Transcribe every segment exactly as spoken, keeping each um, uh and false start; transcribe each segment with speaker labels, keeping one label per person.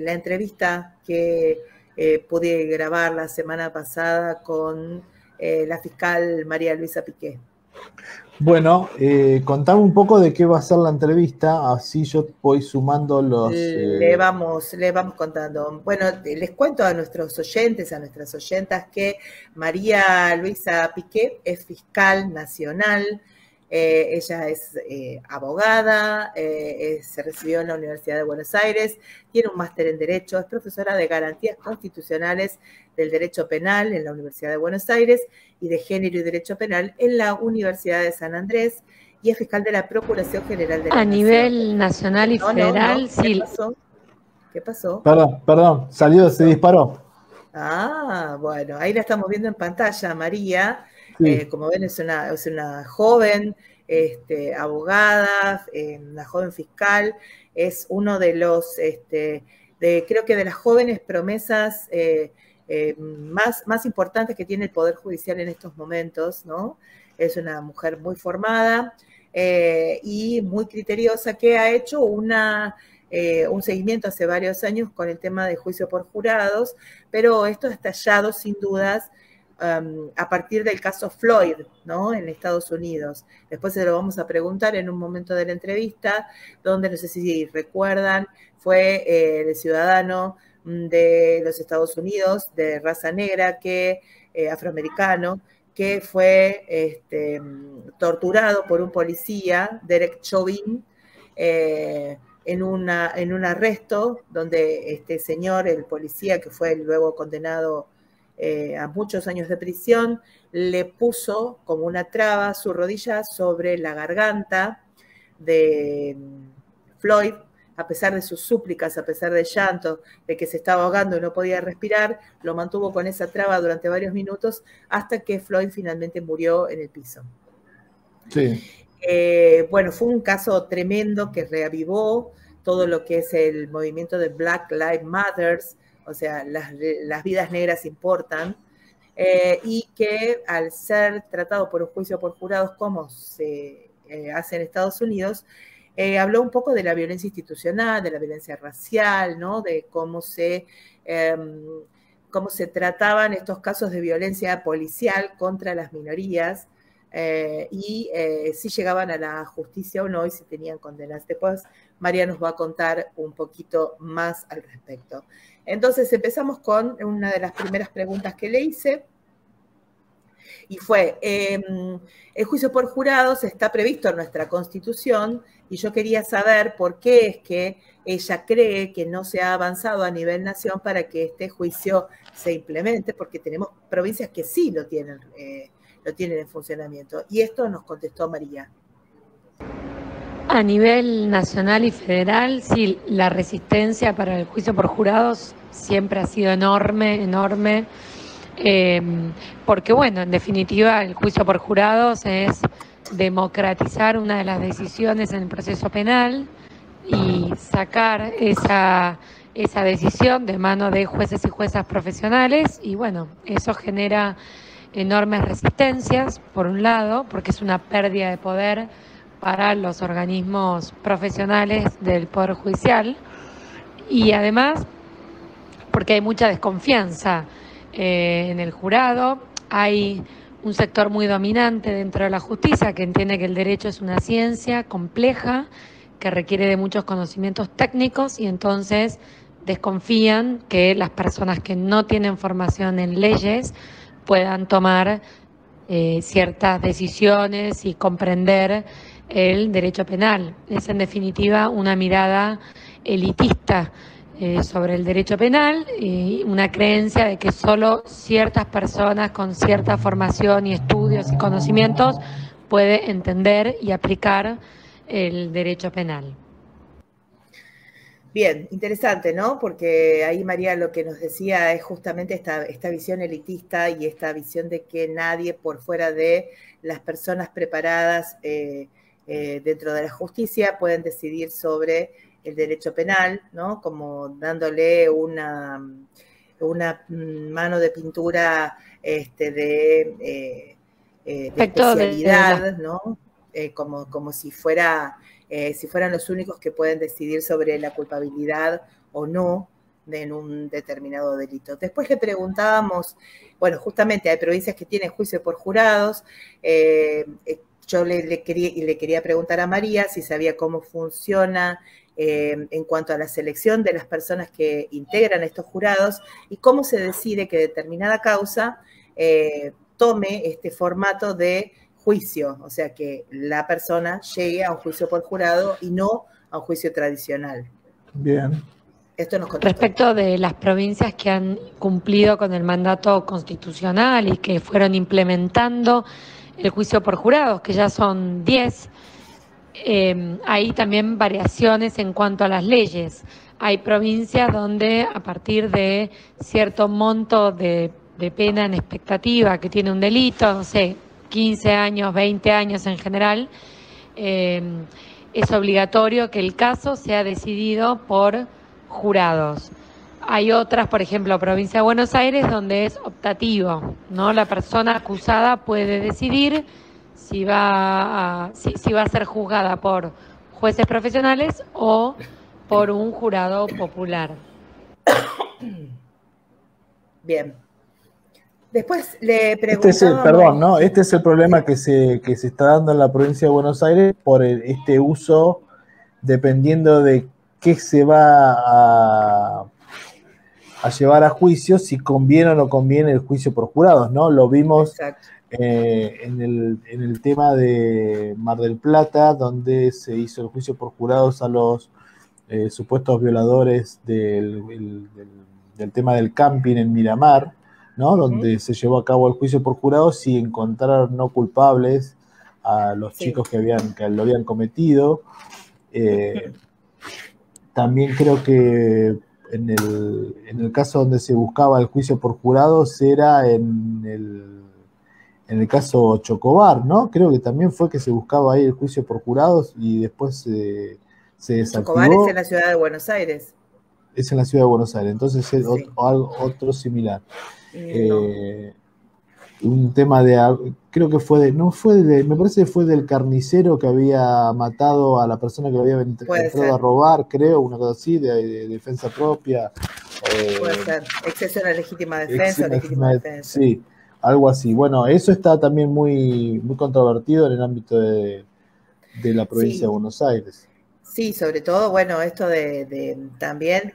Speaker 1: la entrevista que eh, pude grabar la semana pasada con eh, la fiscal María Luisa Piqué.
Speaker 2: Bueno, eh, contame un poco de qué va a ser la entrevista, así yo voy sumando los...
Speaker 1: Le
Speaker 2: Eh...
Speaker 1: vamos, le vamos contando. Bueno, les cuento a nuestros oyentes, a nuestras oyentas, que María Luisa Piqué es fiscal nacional. Eh, ella es eh, abogada, eh, es, se recibió en la Universidad de Buenos Aires, tiene un máster en Derecho, es profesora de Garantías Constitucionales del Derecho Penal en la Universidad de Buenos Aires y de Género y Derecho Penal en la Universidad de San Andrés, y es fiscal de la Procuración General de la
Speaker 3: A
Speaker 1: Nación.
Speaker 3: nivel nacional y
Speaker 1: no,
Speaker 3: federal,
Speaker 1: no, no. ¿Qué
Speaker 3: sí.
Speaker 1: pasó? ¿Qué pasó?
Speaker 2: Perdón, perdón, salió, se disparó.
Speaker 1: Ah, bueno, ahí la estamos viendo en pantalla, María.
Speaker 2: Sí.
Speaker 1: Eh, como ven, es una, es una joven este, abogada, eh, una joven fiscal. Es uno de los, este, de, creo que de las jóvenes promesas eh, eh, más, más importantes que tiene el Poder Judicial en estos momentos, ¿no? Es una mujer muy formada eh, y muy criteriosa, que ha hecho una... Eh, un seguimiento hace varios años con el tema de juicio por jurados, pero esto ha estallado sin dudas um, a partir del caso Floyd, ¿no? En Estados Unidos. Después se lo vamos a preguntar en un momento de la entrevista, donde no sé si recuerdan, fue eh, el ciudadano de los Estados Unidos de raza negra, que eh, afroamericano, que fue este, torturado por un policía, Derek Chauvin, eh, En, una, en un arresto donde este señor, el policía que fue luego condenado eh, a muchos años de prisión, le puso como una traba su rodilla sobre la garganta de Floyd, a pesar de sus súplicas, a pesar de llanto, de que se estaba ahogando y no podía respirar, lo mantuvo con esa traba durante varios minutos hasta que Floyd finalmente murió en el piso.
Speaker 2: Sí.
Speaker 1: Eh, bueno, fue un caso tremendo que reavivó todo lo que es el movimiento de Black Lives Matter, o sea, las, las vidas negras importan, eh, y que al ser tratado por un juicio por jurados como se eh, hace en Estados Unidos, eh, habló un poco de la violencia institucional, de la violencia racial, ¿no? De cómo se... Eh, cómo se trataban estos casos de violencia policial contra las minorías, Eh, y eh, si llegaban a la justicia o no, y si tenían condenas. Después María nos va a contar un poquito más al respecto. Entonces empezamos con una de las primeras preguntas que le hice, y fue, eh, el juicio por jurados está previsto en nuestra Constitución, y yo quería saber por qué es que ella cree que no se ha avanzado a nivel nación para que este juicio se implemente, porque tenemos provincias que sí lo tienen eh, lo tienen en funcionamiento. Y esto nos contestó María.
Speaker 3: A nivel nacional y federal, sí, la resistencia para el juicio por jurados siempre ha sido enorme, enorme, eh, porque bueno, en definitiva el juicio por jurados es democratizar una de las decisiones en el proceso penal y sacar esa, esa decisión de mano de jueces y juezas profesionales, y bueno, eso genera enormes resistencias, por un lado, porque es una pérdida de poder para los organismos profesionales del Poder Judicial, y además porque hay mucha desconfianza eh, en el jurado. Hay un sector muy dominante dentro de la justicia que entiende que el derecho es una ciencia compleja que requiere de muchos conocimientos técnicos, y entonces desconfían que las personas que no tienen formación en leyes puedan tomar eh, ciertas decisiones y comprender el derecho penal. Es en definitiva una mirada elitista eh, sobre el derecho penal, y una creencia de que solo ciertas personas con cierta formación y estudios y conocimientos pueden entender y aplicar el derecho penal.
Speaker 1: Bien, interesante, ¿no? Porque ahí María lo que nos decía es justamente esta, esta visión elitista y esta visión de que nadie por fuera de las personas preparadas eh, eh, dentro de la justicia pueden decidir sobre el derecho penal, ¿no? Como dándole una, una mano de pintura este, de, eh, eh, de especialidad, ¿no? Eh, como, como si fuera... Eh, si fueran los únicos que pueden decidir sobre la culpabilidad o no en un determinado delito. Después le preguntábamos, bueno, justamente hay provincias que tienen juicio por jurados. Eh, yo le, le, quería, le quería preguntar a María si sabía cómo funciona eh, en cuanto a la selección de las personas que integran estos jurados y cómo se decide que determinada causa eh, tome este formato de juicio, o sea, que la persona llegue a un juicio por jurado y no a un juicio tradicional.
Speaker 2: Bien.
Speaker 1: Esto nos contestó.
Speaker 3: Respecto de las provincias que han cumplido con el mandato constitucional y que fueron implementando el juicio por jurados, que ya son diez, eh, hay también variaciones en cuanto a las leyes. Hay provincias donde a partir de cierto monto de, de pena en expectativa que tiene un delito, no sé, quince años, veinte años en general, eh, es obligatorio que el caso sea decidido por jurados. Hay otras, por ejemplo, provincia de Buenos Aires, donde es optativo, ¿no? La persona acusada puede decidir si va a, si, si va a ser juzgada por jueces profesionales o por un jurado popular.
Speaker 1: Bien. Después le preguntábamos...
Speaker 2: Este es el, perdón, ¿no? Este es el problema que se, que se está dando en la provincia de Buenos Aires por el, este uso, dependiendo de qué se va a, a llevar a juicio, si conviene o no conviene el juicio por jurados, ¿no? Lo vimos eh, en, el, en el tema de Mar del Plata, donde se hizo el juicio por jurados a los eh, supuestos violadores del, el, del, del tema del camping en Miramar, ¿no? Donde uh-huh. se llevó a cabo el juicio por jurados y encontraron no culpables a los sí. chicos que, habían, que lo habían cometido. Eh, también creo que en el, en el caso donde se buscaba el juicio por jurados era en el, en el caso Chocobar, ¿no? Creo que también fue que se buscaba ahí el juicio por jurados y después eh, se desactivó.
Speaker 1: Chocobar es en la ciudad de Buenos Aires.
Speaker 2: Es en la ciudad de Buenos Aires, entonces es sí. otro, algo, otro similar. No. Eh, un tema de, creo que fue de, no fue de, me parece que fue del carnicero que había matado a la persona que lo había entrado a robar, creo, una cosa así, de, de defensa propia.
Speaker 1: Eh, Puede ser, exceso de la legítima defensa, ex, legítima defensa.
Speaker 2: Sí, algo así. Bueno, eso está también muy, muy controvertido en el ámbito de, de la provincia sí. de Buenos Aires.
Speaker 1: Sí, sobre todo, bueno, esto de, de también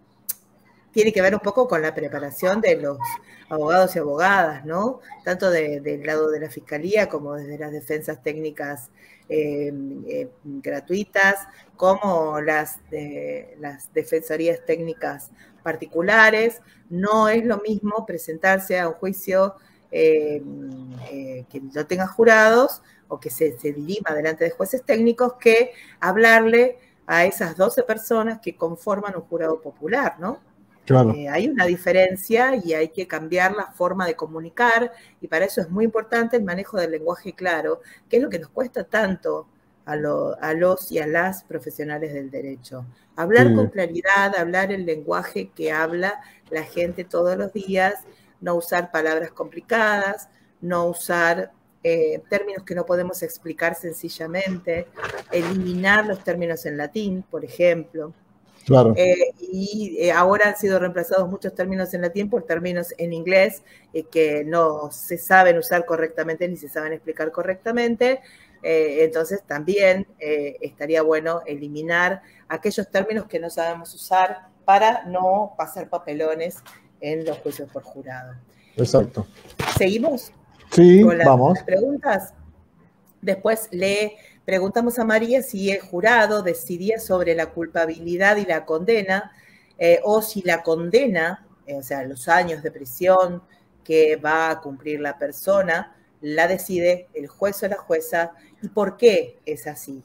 Speaker 1: tiene que ver un poco con la preparación de los abogados y abogadas, ¿no? Tanto de, del lado de la Fiscalía como desde las defensas técnicas eh, eh, gratuitas, como las, de, las defensorías técnicas particulares. No es lo mismo presentarse a un juicio eh, eh, que no tenga jurados o que se, se dirima delante de jueces técnicos que hablarle a esas doce personas que conforman un jurado popular, ¿no?
Speaker 2: Claro.
Speaker 1: Eh, hay una diferencia y hay que cambiar la forma de comunicar y para eso es muy importante el manejo del lenguaje claro, que es lo que nos cuesta tanto a, lo, a los y a las profesionales del derecho. Hablar sí. con claridad, hablar el lenguaje que habla la gente todos los días, no usar palabras complicadas, no usar eh, términos que no podemos explicar sencillamente, eliminar los términos en latín, por ejemplo.
Speaker 2: Claro.
Speaker 1: Eh, y eh, ahora han sido reemplazados muchos términos en latín por términos en inglés eh, que no se saben usar correctamente ni se saben explicar correctamente. Eh, entonces también eh, estaría bueno eliminar aquellos términos que no sabemos usar para no pasar papelones en los juicios por jurado.
Speaker 2: Exacto.
Speaker 1: ¿Seguimos?
Speaker 2: Sí,
Speaker 1: con las,
Speaker 2: vamos.
Speaker 1: las preguntas. Después le preguntamos a María si el jurado decidía sobre la culpabilidad y la condena, eh, o si la condena, eh, o sea, los años de prisión que va a cumplir la persona, la decide el juez o la jueza, y por qué es así.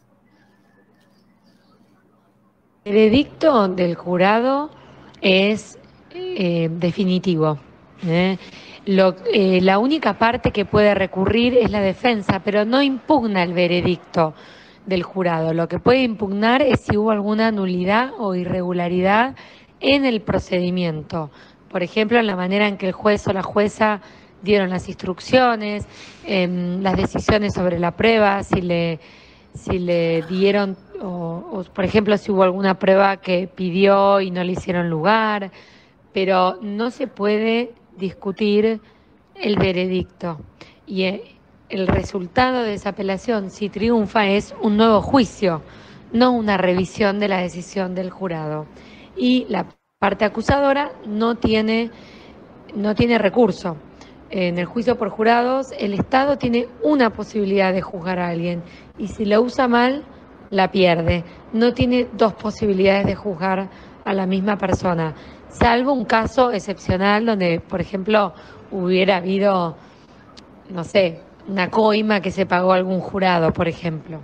Speaker 3: El veredicto del jurado es eh, definitivo. ¿eh? Lo, eh, la única parte que puede recurrir es la defensa, pero no impugna el veredicto del jurado. Lo que puede impugnar es si hubo alguna nulidad o irregularidad en el procedimiento. Por ejemplo, en la manera en que el juez o la jueza dieron las instrucciones, eh, las decisiones sobre la prueba, si le, si le dieron o, o, por ejemplo, si hubo alguna prueba que pidió y no le hicieron lugar, pero no se puede discutir el veredicto. Y el resultado de esa apelación, si triunfa, es un nuevo juicio, no una revisión de la decisión del jurado. Y la parte acusadora no tiene, no tiene recurso. En el juicio por jurados, el Estado tiene una posibilidad de juzgar a alguien y si la usa mal, la pierde. No tiene dos posibilidades de juzgar a la misma persona, salvo un caso excepcional donde, por ejemplo, hubiera habido, no sé, una coima que se pagó a algún jurado, por ejemplo.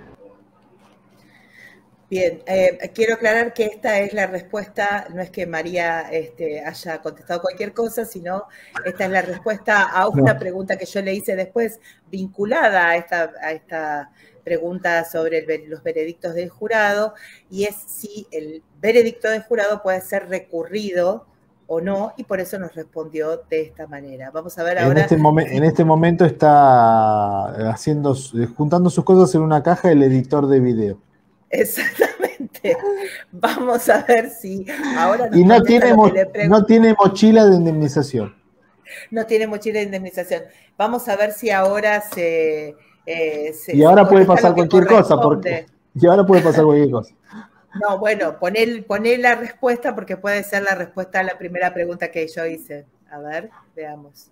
Speaker 1: Bien, eh, quiero aclarar que esta es la respuesta, no es que María este, haya contestado cualquier cosa, sino esta es la respuesta a una no. pregunta que yo le hice después, vinculada a esta, a esta pregunta sobre el, los veredictos del jurado, y es si el veredicto del jurado puede ser recurrido o no, y por eso nos respondió de esta manera. Vamos a ver ahora.
Speaker 2: En este, momen, en este momento está haciendo, juntando sus cosas en una caja el editor de video.
Speaker 1: Exactamente. Vamos a ver si ahora nos
Speaker 2: y no tiene, mo no tiene mochila de indemnización.
Speaker 1: No tiene mochila de indemnización. Vamos a ver si ahora se... Eh, se
Speaker 2: y ahora se puede pasar cualquier cosa. Porque, y ahora puede pasar cualquier cosa.
Speaker 1: No, bueno, poné, poné la respuesta porque puede ser la respuesta a la primera pregunta que yo hice. A ver, veamos.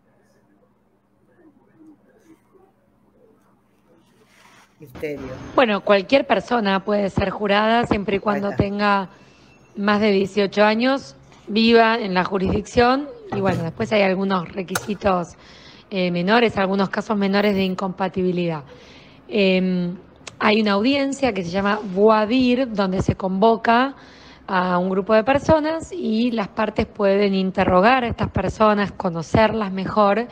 Speaker 1: Misterio.
Speaker 3: Bueno, cualquier persona puede ser jurada siempre y cuando tenga más de dieciocho años, viva en la jurisdicción y bueno, después hay algunos requisitos eh, menores, algunos casos menores de incompatibilidad. Eh, hay una audiencia que se llama voir dire, donde se convoca a un grupo de personas y las partes pueden interrogar a estas personas, conocerlas mejor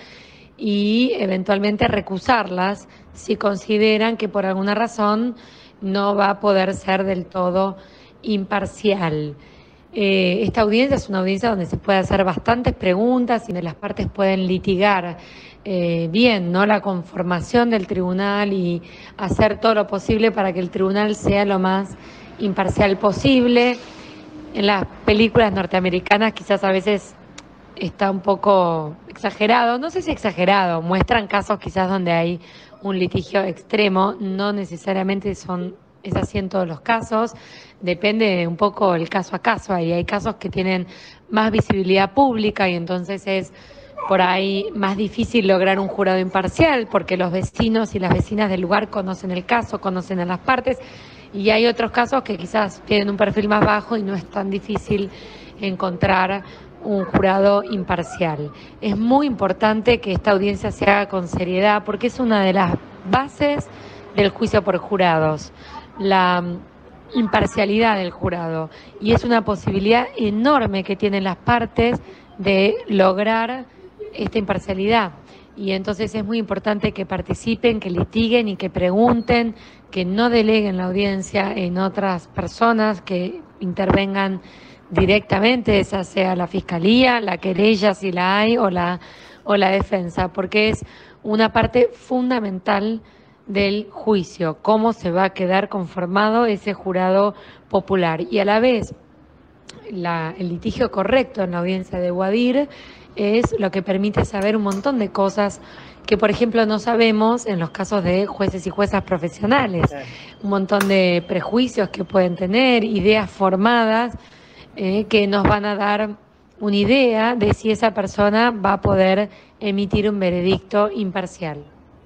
Speaker 3: y eventualmente recusarlas si consideran que por alguna razón no va a poder ser del todo imparcial. Eh, esta audiencia es una audiencia donde se puede hacer bastantes preguntas y donde las partes pueden litigar eh, bien, ¿no?, la conformación del tribunal y hacer todo lo posible para que el tribunal sea lo más imparcial posible. En las películas norteamericanas quizás a veces está un poco exagerado, no sé si exagerado, muestran casos quizás donde hay un litigio extremo, no necesariamente son, es así en todos los casos, depende un poco el caso a caso, ahí hay casos que tienen más visibilidad pública y entonces es por ahí más difícil lograr un jurado imparcial porque los vecinos y las vecinas del lugar conocen el caso, conocen a las partes y hay otros casos que quizás tienen un perfil más bajo y no es tan difícil encontrar un jurado imparcial. Es muy importante que esta audiencia se haga con seriedad porque es una de las bases del juicio por jurados, la imparcialidad del jurado, y es una posibilidad enorme que tienen las partes de lograr esta imparcialidad. Y entonces es muy importante que participen, que litiguen y que pregunten, que no deleguen la audiencia en otras personas, que intervengan directamente, esa sea la fiscalía, la querella si la hay o la, o la defensa, porque es una parte fundamental del juicio, cómo se va a quedar conformado ese jurado popular. Y a la vez, la, el litigio correcto en la audiencia de voir dire es lo que permite saber un montón de cosas que, por ejemplo, no sabemos en los casos de jueces y juezas profesionales. Un montón de prejuicios que pueden tener, ideas formadas, Eh, que nos van a dar una idea de si esa persona va a poder emitir un veredicto imparcial.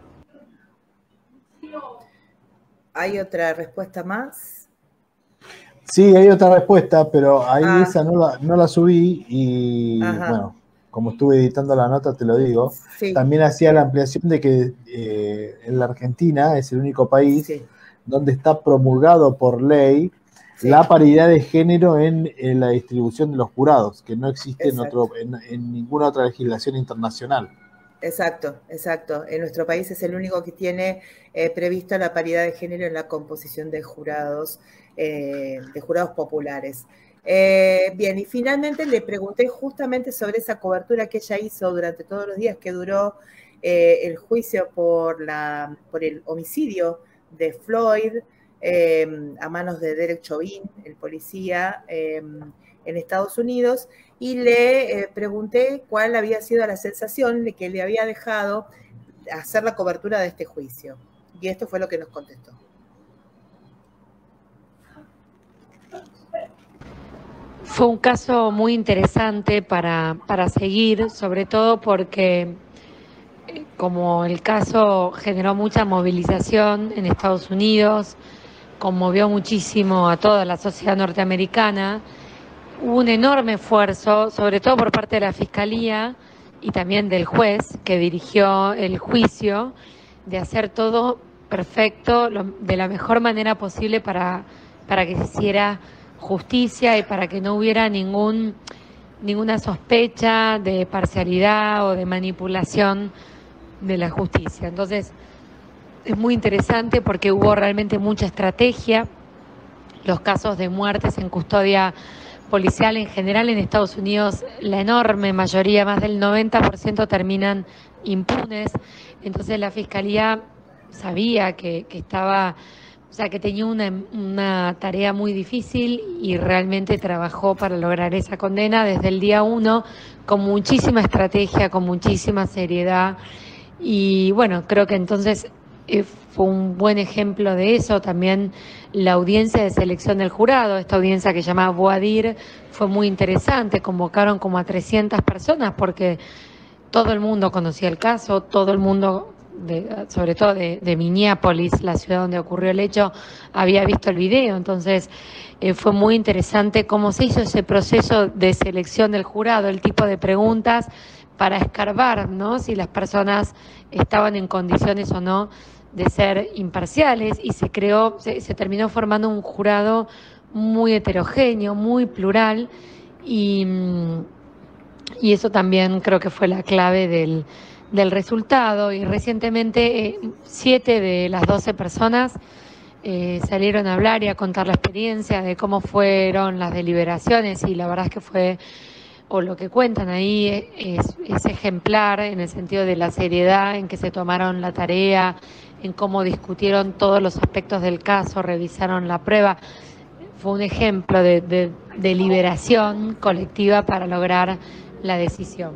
Speaker 1: ¿Hay otra respuesta más?
Speaker 2: Sí, hay otra respuesta, pero ahí ah. esa no la, no la subí y Ajá. bueno, como estuve editando la nota te lo digo, sí. También hacía la ampliación de que eh, en la Argentina es el único país sí. donde está promulgado por ley Sí. la paridad de género en, en la distribución de los jurados, que no existe en, otro, en, en ninguna otra legislación internacional.
Speaker 1: Exacto, exacto. En nuestro país es el único que tiene eh, previsto la paridad de género en la composición de jurados, eh, de jurados populares. Eh, bien, y finalmente le pregunté justamente sobre esa cobertura que ella hizo durante todos los días que duró eh, el juicio por, la, por el homicidio de Floyd, eh, a manos de Derek Chauvin, el policía eh, en Estados Unidos, y le eh, pregunté cuál había sido la sensación de que le había dejado hacer la cobertura de este juicio. Y esto fue lo que nos contestó.
Speaker 3: Fue un caso muy interesante para, para seguir, sobre todo porque como el caso generó mucha movilización en Estados Unidos, conmovió muchísimo a toda la sociedad norteamericana, hubo un enorme esfuerzo, sobre todo por parte de la Fiscalía y también del juez que dirigió el juicio, de hacer todo perfecto, de la mejor manera posible para, para que se hiciera justicia y para que no hubiera ningún, ninguna sospecha de parcialidad o de manipulación de la justicia. Entonces, es muy interesante porque hubo realmente mucha estrategia. Los casos de muertes en custodia policial en general en Estados Unidos, la enorme mayoría, más del noventa por ciento, terminan impunes. Entonces la Fiscalía sabía que, que estaba, o sea, que tenía una, una tarea muy difícil y realmente trabajó para lograr esa condena desde el día uno, con muchísima estrategia, con muchísima seriedad. Y bueno, creo que entonces eh, fue un buen ejemplo de eso. También la audiencia de selección del jurado, esta audiencia que se llamaba voir dire, fue muy interesante. Convocaron como a trescientas personas porque todo el mundo conocía el caso, todo el mundo, de, sobre todo de, de Minneapolis, la ciudad donde ocurrió el hecho, había visto el video. Entonces eh, fue muy interesante cómo se hizo ese proceso de selección del jurado, el tipo de preguntas para escarbar, ¿no?, si las personas estaban en condiciones o no de ser imparciales, y se creó, se, se terminó formando un jurado muy heterogéneo, muy plural, y, y eso también creo que fue la clave del, del resultado. Y recientemente eh, siete de las doce personas eh, salieron a hablar y a contar la experiencia de cómo fueron las deliberaciones, y la verdad es que fue, o lo que cuentan ahí es, es ejemplar en el sentido de la seriedad en que se tomaron la tarea, en cómo discutieron todos los aspectos del caso, revisaron la prueba. Fue un ejemplo de, de, de deliberación colectiva para lograr la decisión.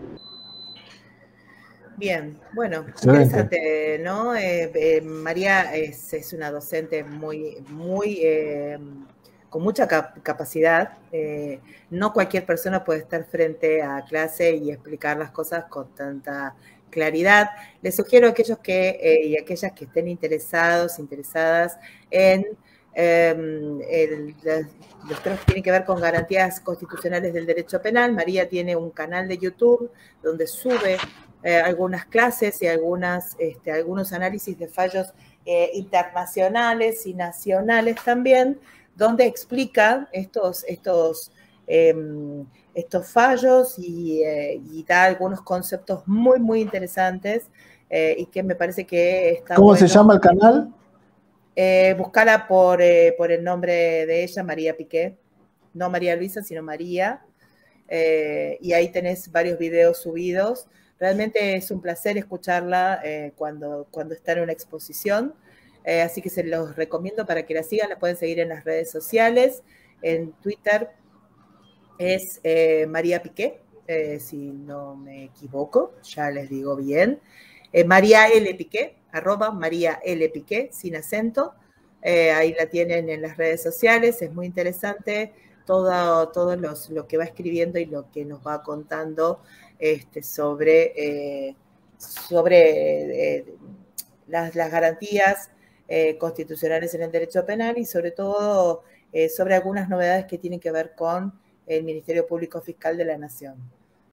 Speaker 1: Bien, bueno,
Speaker 2: Excelente.
Speaker 1: Interesante, ¿no? Eh, eh, María es, es una docente muy, muy eh, con mucha cap capacidad. Eh, no cualquier persona puede estar frente a clase y explicar las cosas con tanta claridad. Les sugiero a aquellos que, eh, y aquellas que estén interesados, interesadas en eh, el, los temas que tienen que ver con garantías constitucionales del derecho penal. María tiene un canal de YouTube donde sube eh, algunas clases y algunas, este, algunos análisis de fallos eh, internacionales y nacionales también, donde explica estos, estos, eh, estos fallos y, eh, y da algunos conceptos muy, muy interesantes eh, y que me parece que está
Speaker 2: ¿Cómo
Speaker 1: bueno.
Speaker 2: se llama el canal?
Speaker 1: Eh, buscala por, eh, por el nombre de ella, María Piqué. No María Luisa, sino María. Eh, y ahí tenés varios videos subidos. Realmente es un placer escucharla eh, cuando, cuando está en una exposición. Eh, así que se los recomiendo para que la sigan. La pueden seguir en las redes sociales. En Twitter es eh, María Piqué, eh, si no me equivoco, ya les digo bien. Eh, María L. Piqué, arroba María L. Piqué, sin acento. Eh, ahí la tienen en las redes sociales. Es muy interesante todo, todo los, lo que va escribiendo y lo que nos va contando este, sobre, eh, sobre eh, las, las garantías Eh, constitucionales en el derecho penal y sobre todo eh, sobre algunas novedades que tienen que ver con el Ministerio Público Fiscal de la Nación.